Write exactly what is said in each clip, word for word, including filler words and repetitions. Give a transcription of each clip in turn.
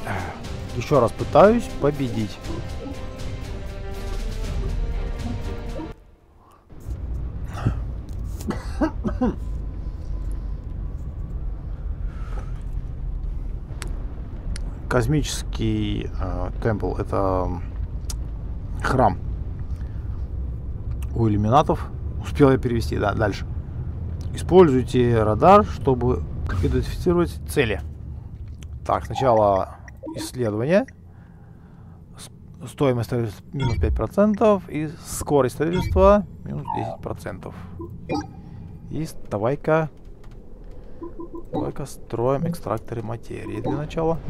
Еще раз пытаюсь победить. Космический э, темпл — это храм у иллюминатов. Успел я перевести, да, дальше. Используйте радар, чтобы идентифицировать цели. Так, сначала исследование. Стоимость строительства минус пять процентов и скорость строительства минус десять процентов. И давай-ка давай-ка строим экстракторы материи для начала.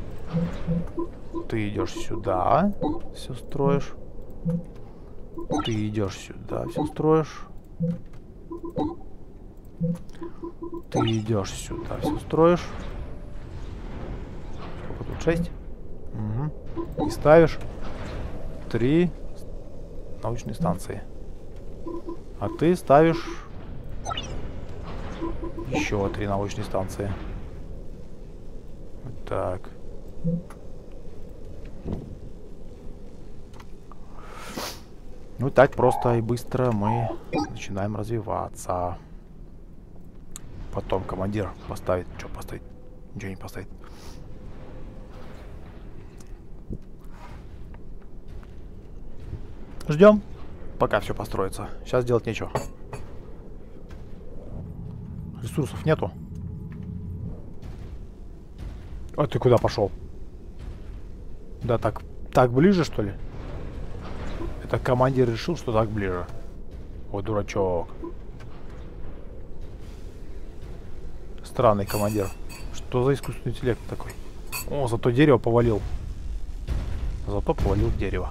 Ты идешь сюда, все строишь. Ты идешь сюда, все строишь. Ты идешь сюда, все строишь. Сколько тут? шесть? Угу. И ставишь три научные станции. А ты ставишь еще три научные станции. Вот так. Ну так просто и быстро мы начинаем развиваться. Потом командир поставит. Что поставить? Ничего не поставит. Ждем, пока все построится. Сейчас делать нечего. Ресурсов нету. А ты куда пошел? Да, так, так ближе, что ли? Это командир решил, что так ближе. Ой, дурачок. Странный командир. Что за искусственный интеллект такой? О, зато дерево повалил. Зато повалил дерево.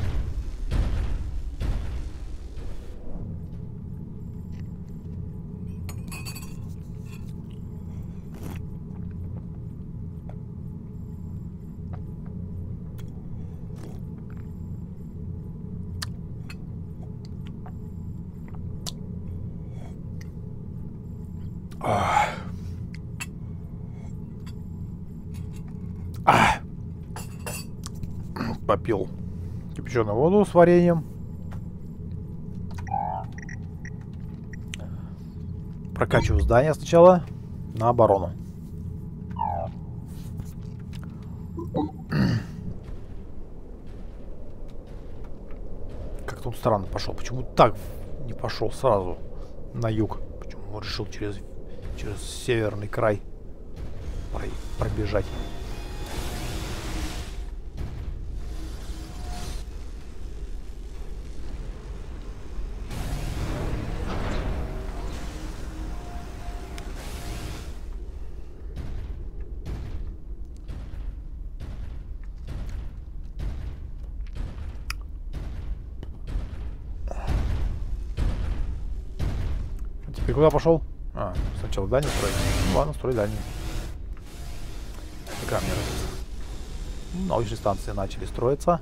Попил кипяченую воду с вареньем. Прокачиваю здание сначала на оборону. Как-то он странно пошел. Почему так не пошел сразу на юг? Почему он решил через, через северный край пробежать? Ты куда пошел? А, сначала дальний строить. Ну, ладно, строй дальний. Какая мне разница? Научные станции начали строиться.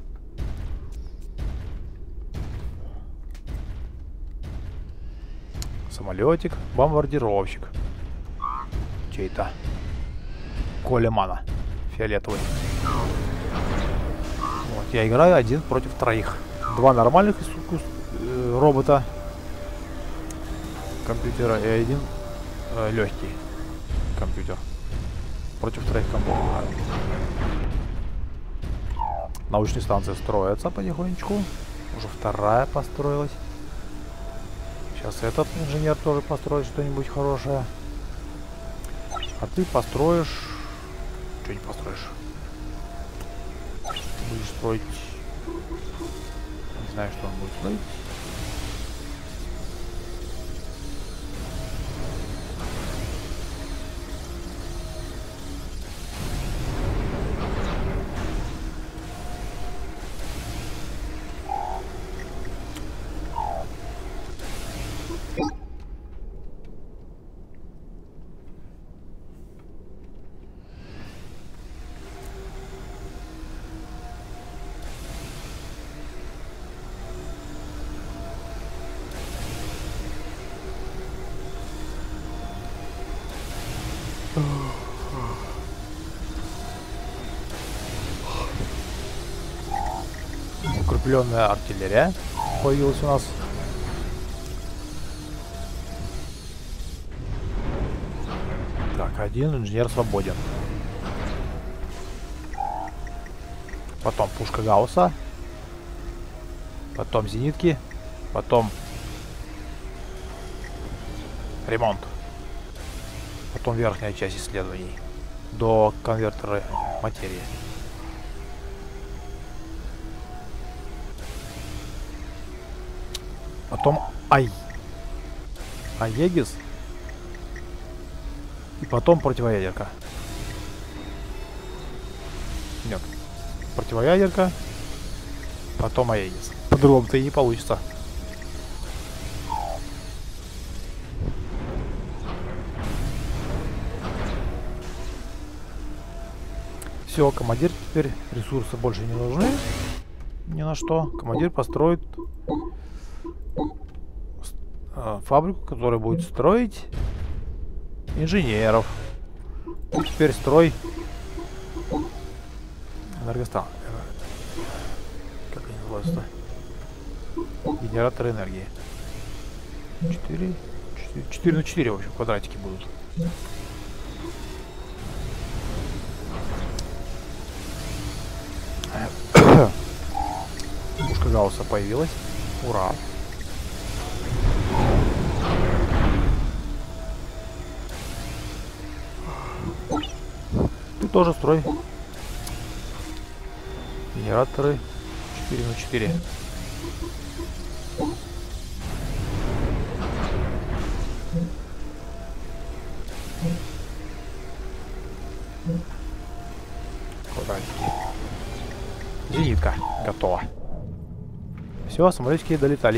Самолетик. Бомбардировщик. Чей-то? Колемана. Фиолетовый. Вот, я играю один против троих. Два нормальных э, робота. Компьютера и один э, легкий компьютер против троих компьютеров. Научные станции строятся потихонечку. Уже вторая построилась. Сейчас этот инженер тоже построит что-нибудь хорошее. А ты построишь... Что не построишь? Будешь строить... Не знаю, что он будет строить. укрепленная артиллерия появилась у нас. Так, один инженер свободен. Потом пушка Гаусса. Потом зенитки. Потом ремонт. Потом верхняя часть исследований. До конвертера материи. Потом Ай. Аегис. И потом противоядерка. Нет. Противоядерка. Потом Аегис. По-другому-то и не получится. Все, командир теперь ресурсы больше не нужны. Ни на что. Командир построит э, фабрику, которая будет строить инженеров. И теперь строй энергостанции. Как они называются-то? Генераторы энергии. четыре, четыре, четыре на четыре, в общем, квадратики будут. Пушка Гаусса появилась. Ура! Ты тоже строй генераторы четыре на четыре. Квадратики. Зенитка готова. Все, самолетики долетались.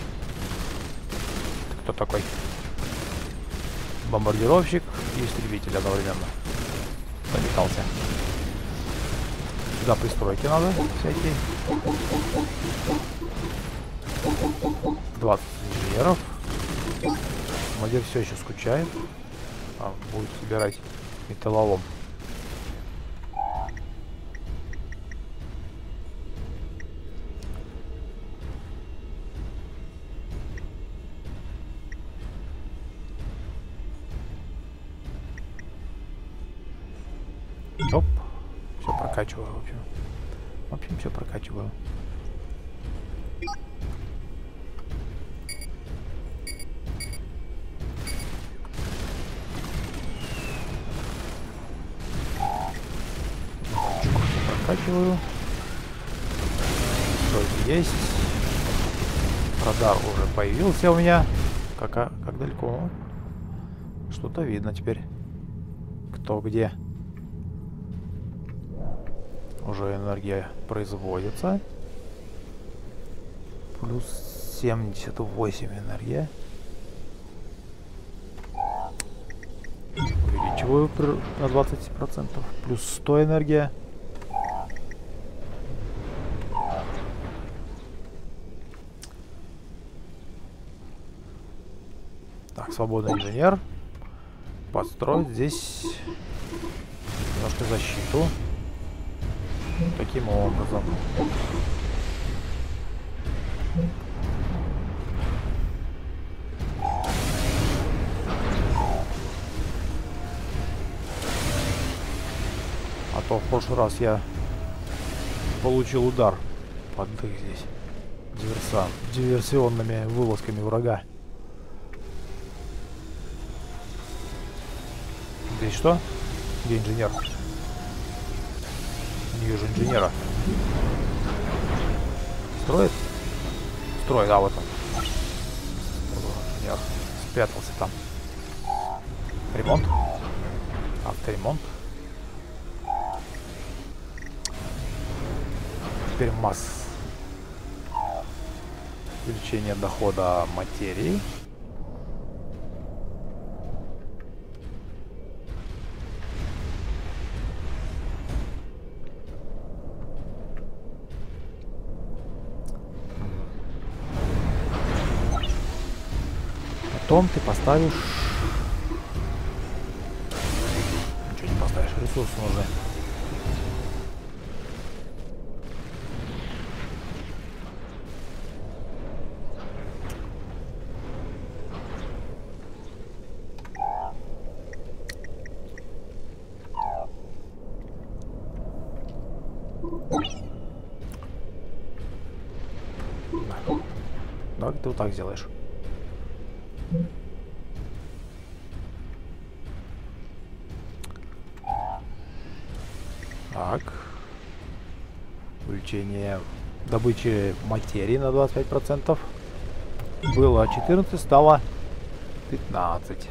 Ты кто такой? Бомбардировщик и истребитель одновременно. Долетался. Сюда пристройки надо всякие. двадцать инженеров. Командир все еще скучает. А, будет собирать металлолом. Оп. Все прокачиваю, в общем. В общем, все прокачиваю. Прокачиваю. Стройки есть. Радар уже появился у меня. Как, как далеко? Что-то видно теперь. Кто где. Уже энергия производится. Плюс семьдесят восемь энергия. Увеличиваю на двадцать процентов. Плюс сто энергия. Так, свободный инженер. Построить здесь немножко защиту. Таким образом. А то в прошлый раз я получил удар под дых здесь. Диверсан, диверсионными вылазками врага. Здесь что? Где инженер? Не вижу инженера. Строит? Строит, а вот он. Инженер спрятался там. Ремонт. Авторемонт. Теперь масс. Увеличение дохода материи. Потом ты поставишь... Ничего не поставишь, ресурсы нужны. Давай ты вот так сделаешь. Так. Увеличение добычи материи на двадцать пять процентов. Было четырнадцать, стало пятнадцать.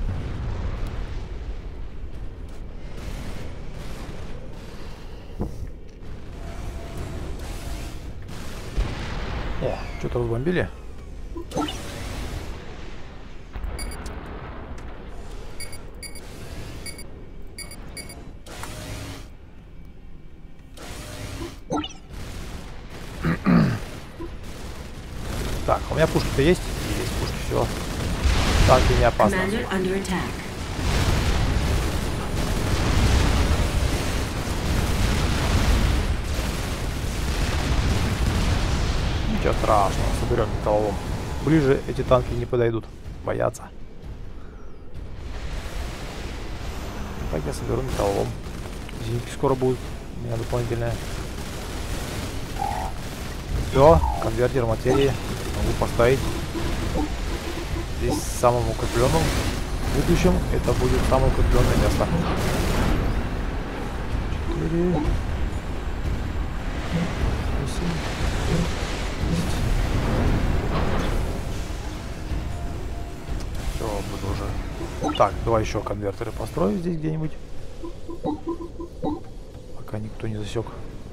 О, что-то разбомбили. Так, у меня пушки-то есть? Есть пушки, все. Танки не опасны. Ничего страшного, соберем металлолом. Ближе эти танки не подойдут, боятся. Так я соберу металлолом. Зенитки скоро будут, у меня дополнительная. Все, конвертер материи могу поставить здесь самым укрепленным. В будущем это будет самое укрепленное место. четыре, восемь, все, буду уже. Так, давай еще конвертеры построю здесь где-нибудь, пока никто не засек.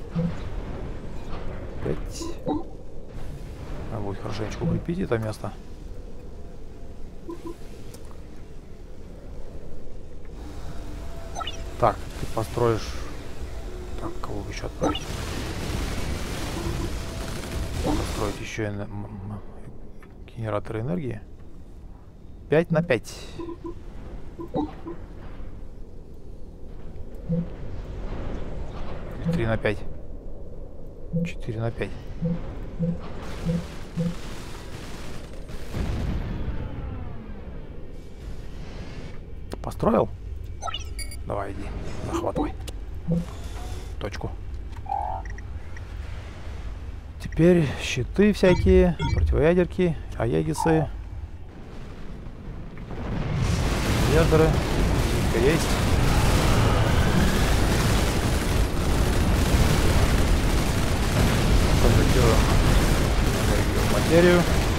пять. Надо будет хорошенечко укрепить это место. Так, ты построишь. Так, кого бы еще отправить? Построить еще и генераторы энергии. пять на пять. три на пять. четыре на пять. Построил? Давай, иди, захватывай точку. Теперь щиты всякие, противоядерки, аегисы, ядеры, есть. Конвертируем энергию в материю.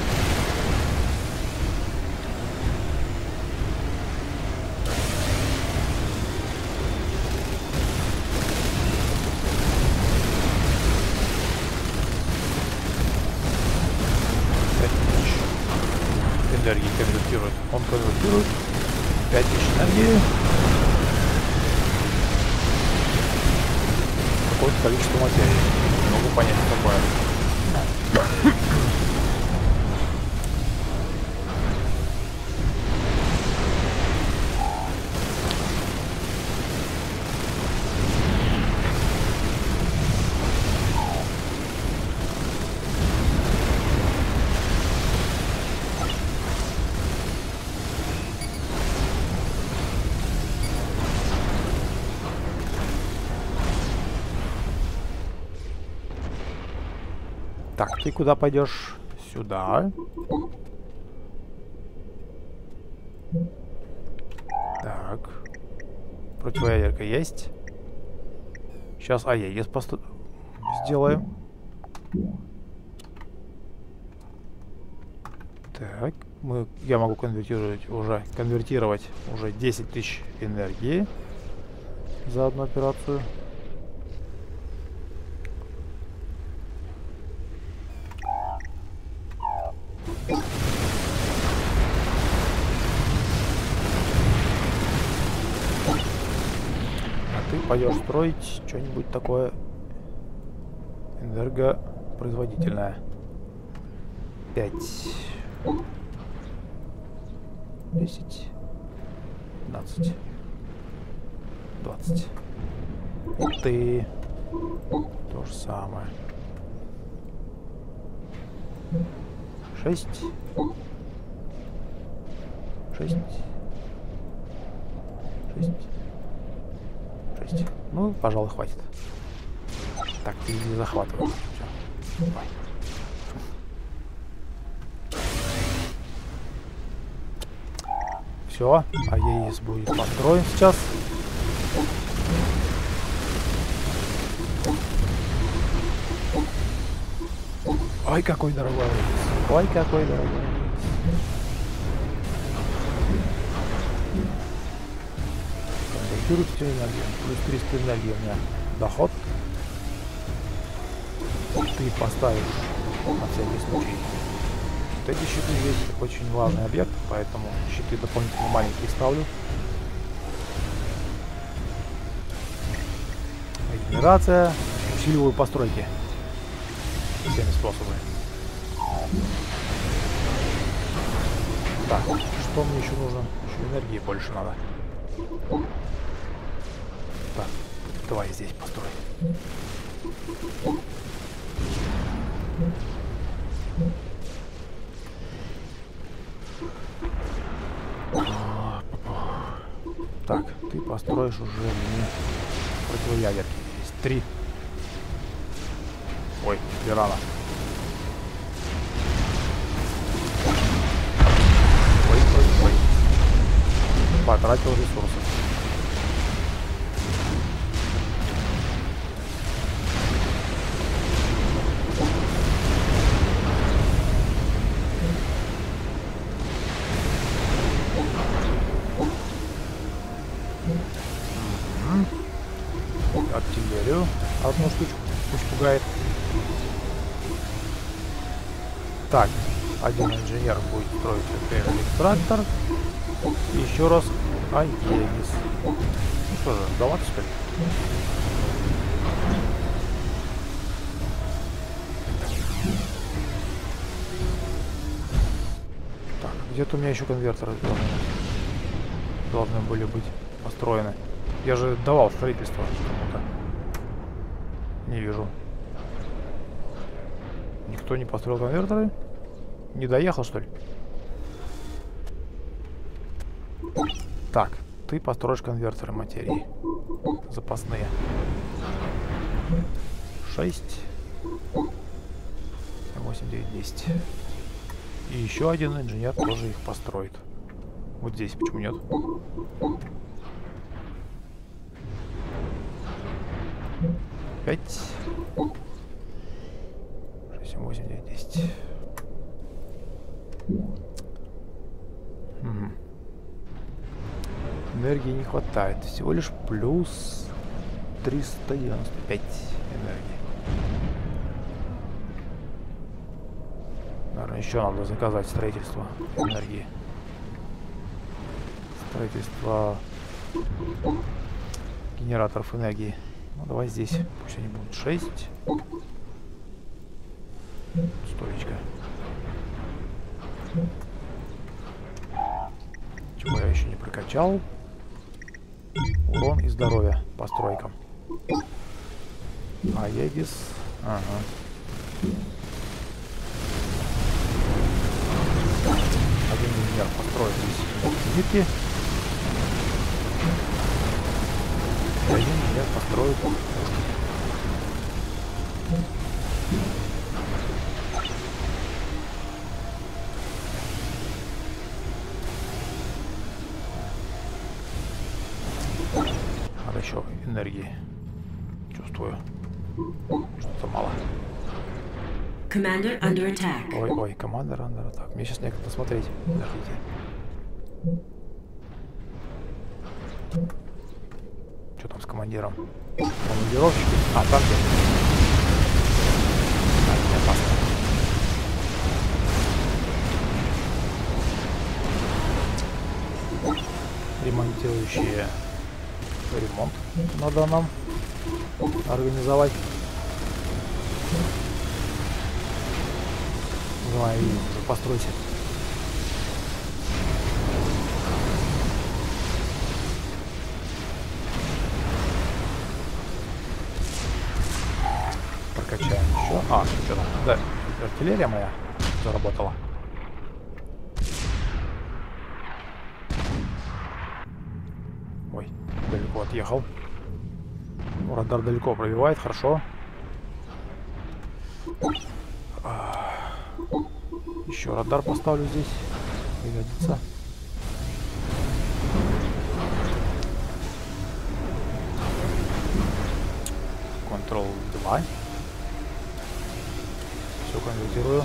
Энергии конвертирует. Он конвертирует пять тысяч энергии. Какое-то количество материи. Не могу понять, какое. Так, ты куда пойдешь? Сюда. Так. Противоядерка есть. Сейчас аегис посту... сделаем. Так, мы, я могу конвертировать уже, конвертировать уже десять тысяч энергии за одну операцию. Пойдешь строить что-нибудь такое энергопроизводительное. пять, десять, пятнадцать, двадцать. И ты то же самое. шесть, шесть, шесть. Ну, пожалуй, хватит. Так, ты не захватывай. Все, АЕС будет построен сейчас. Ой, какой дорогой АЕС. Ой, какой дорогой АЕС. Конвертируйте энергию. Плюс триста энергии у меня доход. Ты поставишь на всякий случай. Вот эти щиты здесь очень важный объект, поэтому щиты дополнительно маленькие ставлю. Регенерация. Усиливаю постройки. Всеми способами. Так, что мне еще нужно? Еще энергии больше надо. Так, давай здесь построй. Так, ты построишь уже мне противоядерки. Есть три. Ой, рано. Ой, ой, ой. Потратил ресурсы. Артиллерию одну штучку пусть пугает. Так, один инженер будет строить экстрактор. Еще раз АЕС. Ну что же, сдаваться что ли? Так, где-то у меня еще конвертеры должны, должны были быть построены. Я же давал строительство кому-то. Не вижу. Никто не построил конвертеры? Не доехал, что ли? Так, ты построишь конвертеры материи. Запасные. шесть. восемь, девять, десять. И еще один инженер тоже их построит. Вот здесь, почему нет? пять. шесть, семь, восемь, девять, десять. Угу. Энергии не хватает. Всего лишь плюс триста девяносто пять энергии. Наверное, еще надо заказать строительство энергии. Строительство генераторов энергии. Ну, давай здесь. Пусть они будут шесть. Стоечка. Чего я еще не прокачал? Урон и здоровье по стройкам. АЕГИС. Ага. Один инженер построит здесь нитки. И один инженер построит. Надо еще энергии. Чувствую. Что-то мало. Commander under attack. Ой, ой, командир under attack. Мне сейчас некогда смотреть. Подождите. Что там с командиром? Командировщики? А, там где? А, не опасно. Ремонтирующие ремонт надо нам организовать. Давай, постройте. Прокачаем еще. А, что там? Да, артиллерия моя заработала. Ой, далеко отъехал. Радар далеко пробивает, хорошо. Еще радар поставлю здесь. Пригодится. контрол два. Все конвертирую.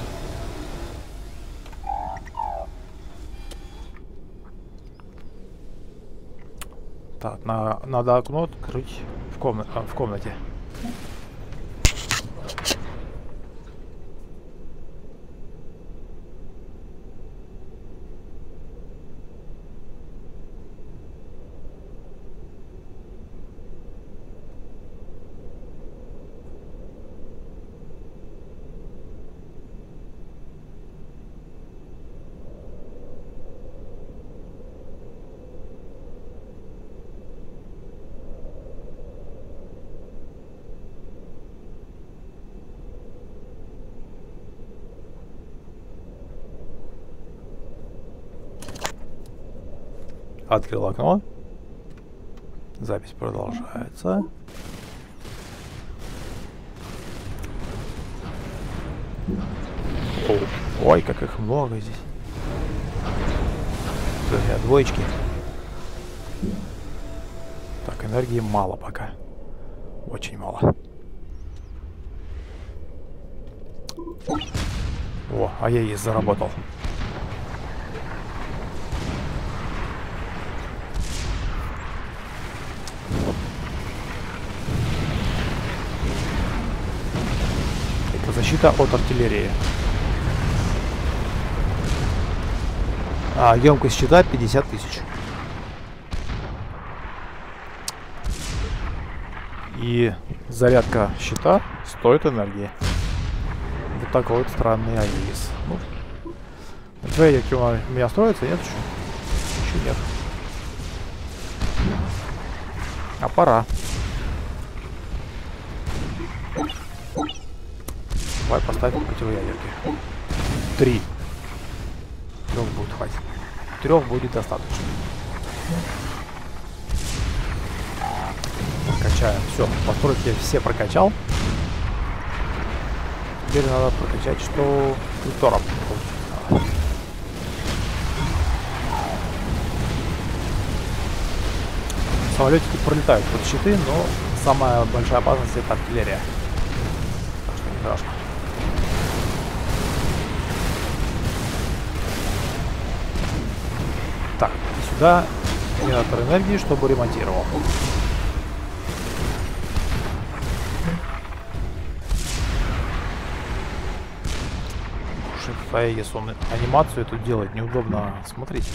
Так, на, надо окно открыть в, комна а, в комнате. Открыл окно. Запись продолжается. О, ой, как их много здесь. Друзья, двоечки. Так, энергии мало пока. Очень мало. О, а я есть заработал. Защита от артиллерии. А, емкость щита пятьдесят тысяч. И зарядка щита стоит энергии. Вот такой вот странный АИС. Ну, смотрите, у меня строится, нет еще? Еще нет. А пора. Давай поставим противоядерки. Три. Трех будет хватит. Трех будет достаточно. Прокачаем. Все, постройки я все прокачал. Теперь надо прокачать, что Втором. Самолетики пролетают под щиты, но самая большая опасность — это артиллерия. Так что не страшно. Так, и сюда генератор энергии, чтобы ремонтировал. Шеф Аегис, он анимацию эту делать неудобно. Смотрите.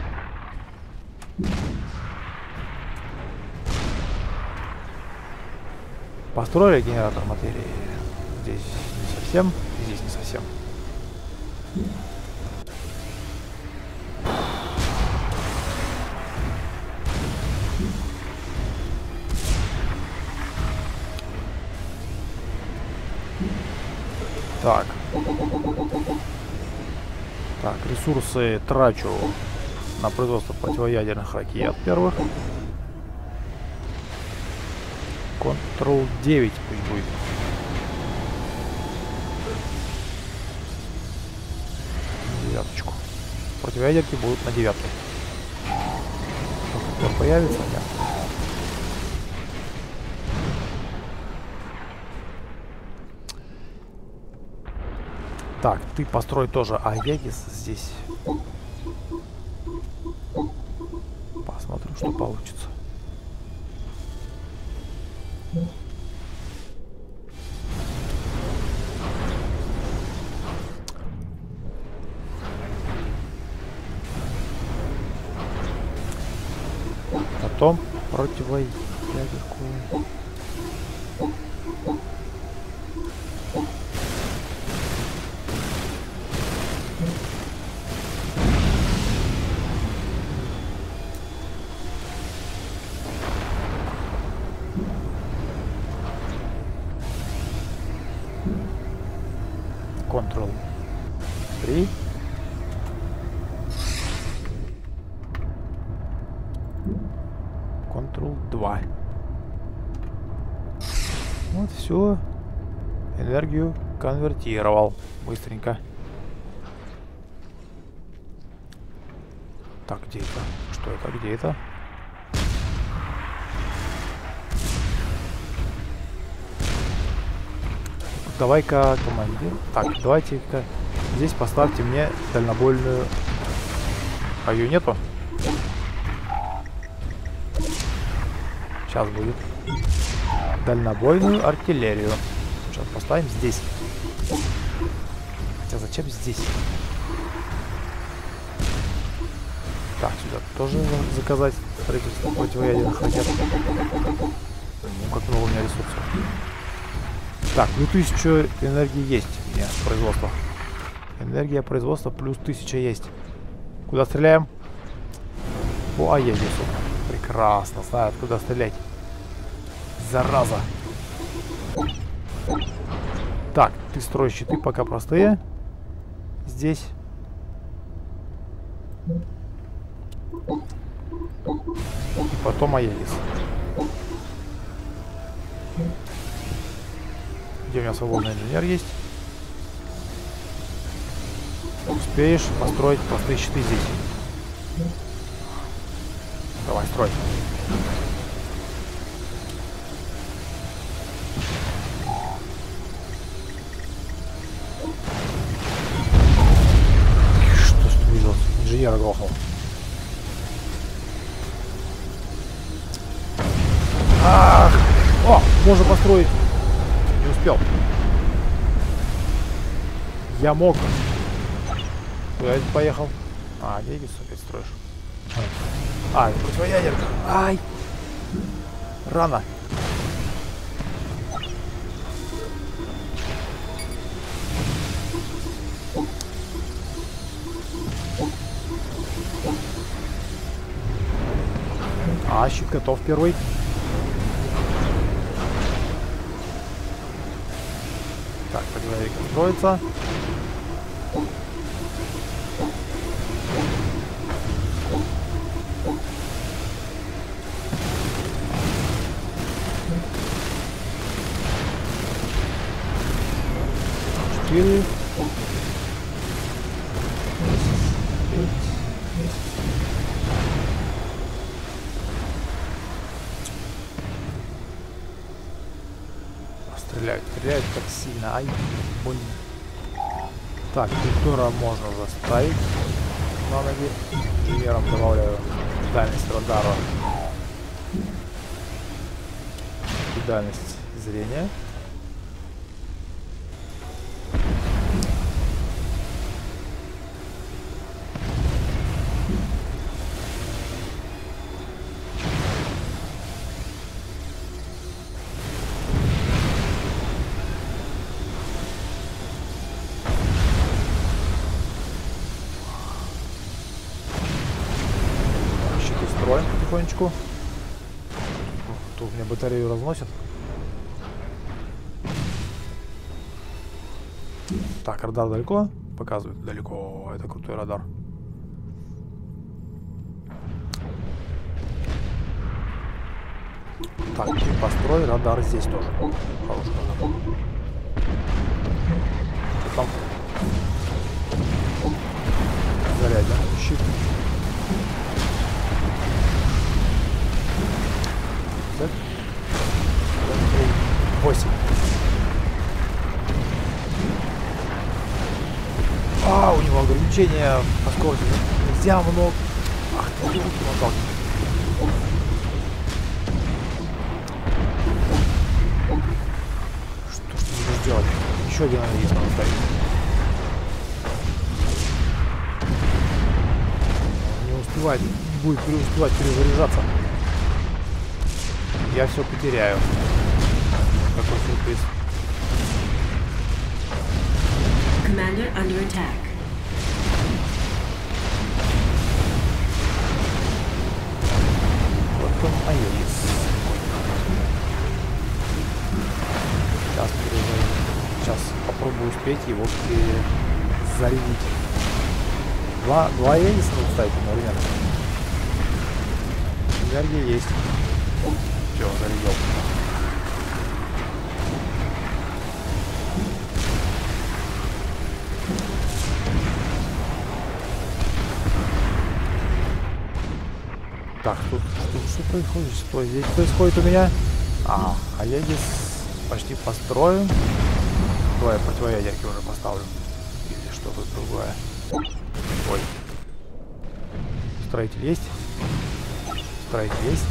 Построили генератор материи. Здесь не совсем, здесь не совсем. Так. Так, ресурсы трачу на производство противоядерных ракет первых. контрол девять пусть будет. Девяточку. Противоядерки будут на девятке. Только появится, нет. Так, ты построй тоже Аегис здесь. Посмотрим, что получится. Потом противоядерку. контрол три. контрол два. Вот все. Энергию конвертировал быстренько. Так, где это? Что это? Где это? Давай-ка, командир. Так, давайте-ка здесь поставьте мне дальнобойную. А ее нету? Сейчас будет. Дальнобойную артиллерию. Сейчас поставим здесь. Хотя зачем здесь? Так, сюда тоже заказать строительство противоядерных ракет. Ну, как много у меня ресурсов. Так, ну тысяча энергии есть у меня производство. Энергия производства плюс тысяча есть. Куда стреляем? По Аегису. Прекрасно, знают, куда стрелять. Зараза. Так, ты строишь щиты пока простые. Здесь. И потом Аегис. Где у меня свободный инженер есть? Успеешь построить простые щиты здесь. Давай, строй. Что ж ты видел? Инженера грохнул. Ах! О, можно построить. Не успел. Я мог. Куда я поехал? А, Аегис опять строишь. А, это противоядерка. Ай! Рано. А, щит готов первый. Так, противоядерка строится. Четыре. Стреляют, стреляют так сильно. Ай, больно. Так, Виктора можно заставить на ноги. Инженером добавляю дальность радара и дальность зрения. Потихонечку. Тут мне батарею разносят. Так, радар далеко показывает. Далеко. Это крутой радар. Так, ты построй радар здесь тоже. Хороший радар. Что там? Зарядь, да? Щит. восемь. А, у него ограничение по скорости. Нельзя много. Ах ты, руки мотал. Что ж ты будешь делать? Еще один анализ надо ставить. Не успевает, не будет успевать перезаряжаться. Я все потеряю. Какой сюрприз. Commander under attack. Вот он Аегис. Сейчас перезарядим. Сейчас попробую успеть его перезарядить. Два, два Аегиса надо ставить одновременно. Энергия есть. Все, зарядил. Так, тут, тут что происходит? Что здесь происходит у меня? А, а я здесь почти построю. Давай я противоядерки уже поставлю. Или что тут другое? Ой. Строитель есть? Строитель есть.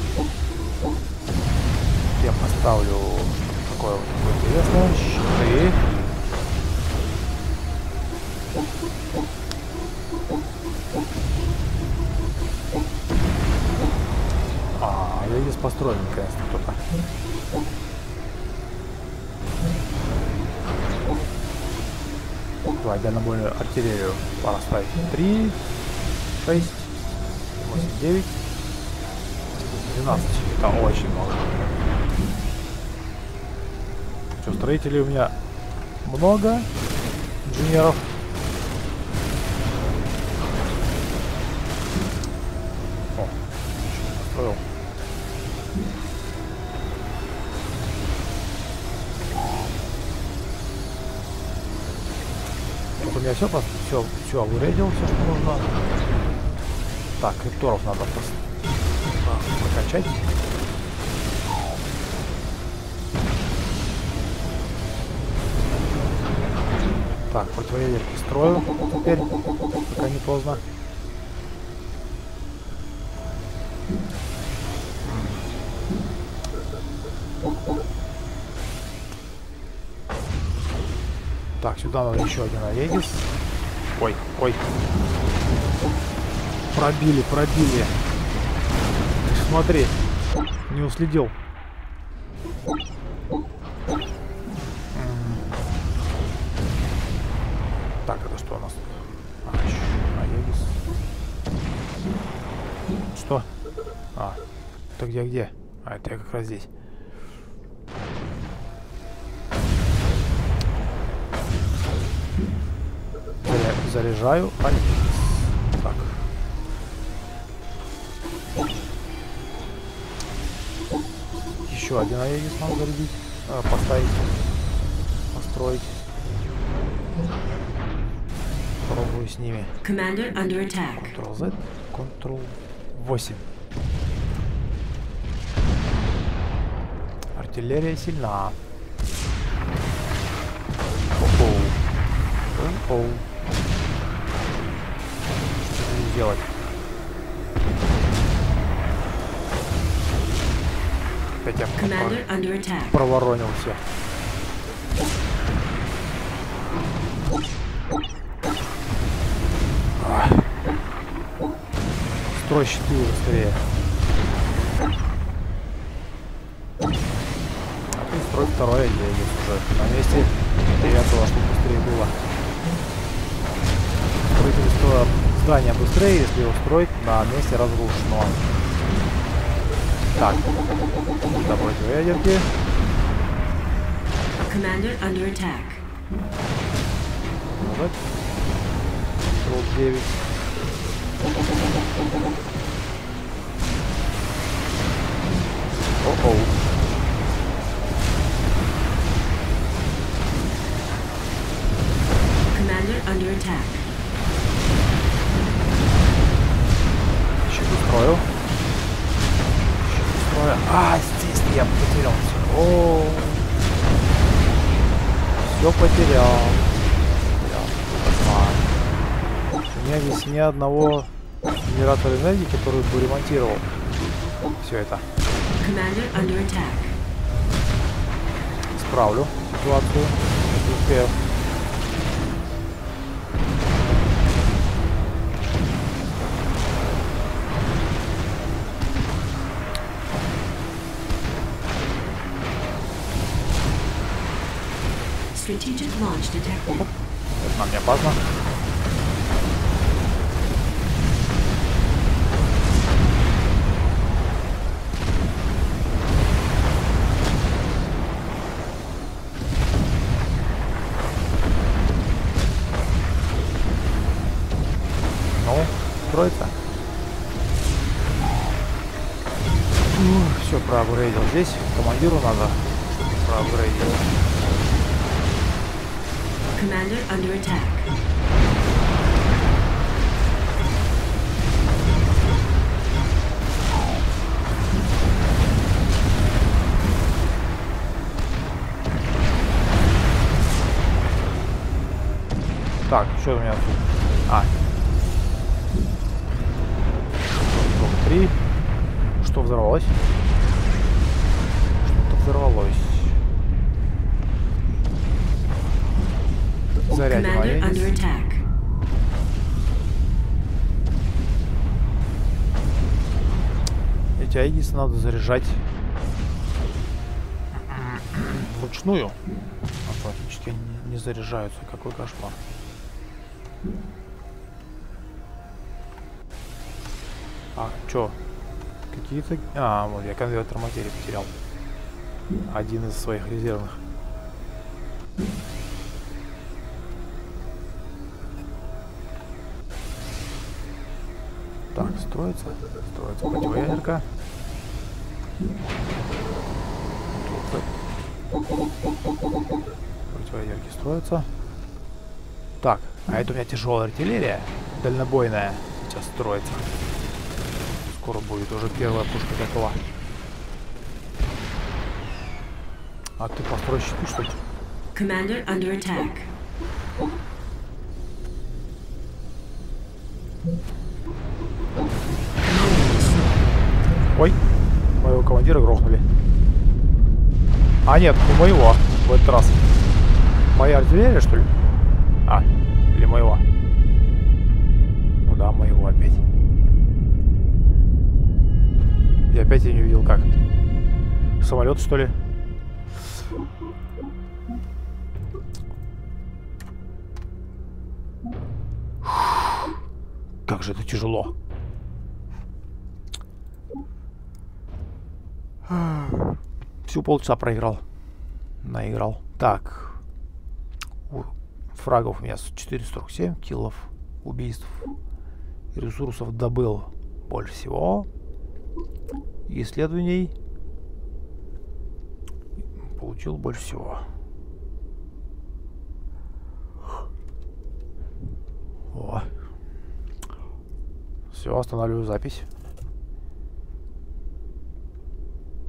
Я поставлю такое вот интересное. Щиты. А, я здесь построил наконец-то кто-то. Давай дальнобойную артиллерию пора ставить. три, шесть, восемь, девять, двенадцать. Это очень много. Что, строителей у меня много. Инженеров. О, построил. У меня все, все, все обуредил, все, что нужно. Так, крипторов надо просто прокачать. Так, противоядерки строю теперь, пока не поздно. Так, сюда надо еще один Аегис. Ой, ой. Пробили, пробили. Ты смотри, не уследил. Так, это что у нас? А, еще Аегис. Что? А, это где, где? А, это я как раз здесь. Заряжаю Аегис. Так. Еще один Аегис надо зарядить. А, поставить. Построить. Пробую с ними. Ctrl-Z, Ctrl-восемь. Артиллерия сильна. Оу. Оу. Что делать? Опять я пров... проворонил все. Строй щиты уже скорее. А ты строй второй Аегис уже на месте. Девятого, чтобы быстрее было. Строительство здания быстрее, если его строить на месте разрушено. Так, сюда противоядерки. Commander under attack. Вот. Контрол девять. О-оу. Commander under attack. Щиты строю. Щиты строю. А, здесь я потерял все. О, все потерял. У меня здесь ни одного генератора энергии, который бы ремонтировал все это. Исправлю ситуацию, если успею. Strategic launch detected. Это нам не опасно. Строится. Все проапгрейдил. Здесь командиру надо проапгрейдить. Commander under attack. Так, что у меня тут? А. три. Что взорвалось? Что-то взорвалось. Зарядим Commander under Аенис. attack. Эти Аенис надо заряжать вручную. Автоматически они не заряжаются. Какой кошмар. А, чё? Какие-то... А, вот я конвертер материи потерял. Один из своих резервных. Так, строится. Строится противоядерка. Противоядерки строятся. Так, а это у меня тяжелая артиллерия. Дальнобойная. Сейчас строится. Скоро будет уже первая пушка готова. А ты построй щиты, что ли? Commander under attack. Ой, моего командира грохнули. А нет, не моего в этот раз. Моя артиллерия, что ли? А, или моего? Ну да, моего опять. И опять я не увидел как. Самолет, что ли? Как же это тяжело. Всю полчаса проиграл. Наиграл. Так. У фрагов у меня четыреста сорок семь киллов убийств. И ресурсов добыл больше всего. И исследований получил больше всего. О. Все, останавливаю запись.